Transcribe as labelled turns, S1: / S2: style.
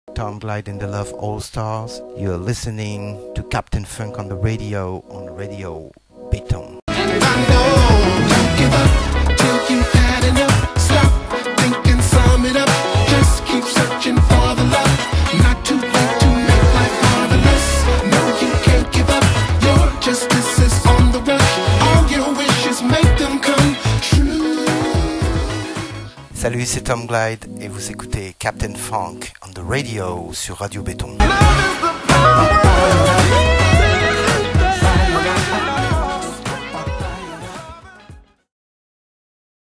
S1: Tom Glide in the Love All Stars. You're listening to Captain Funk on Radio Béton. Salut, c'est Tom Glide et vous écoutez Captain Funk on the Radio sur Radio Béton.